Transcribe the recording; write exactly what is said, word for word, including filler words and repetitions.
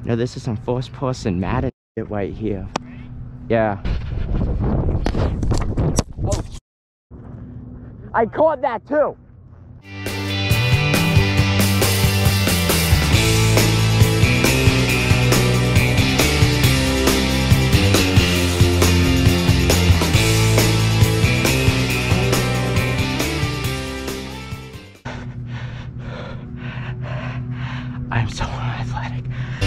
No, this is some first person Madden shit right here. Yeah. Oh, I caught that too. I'm so athletic.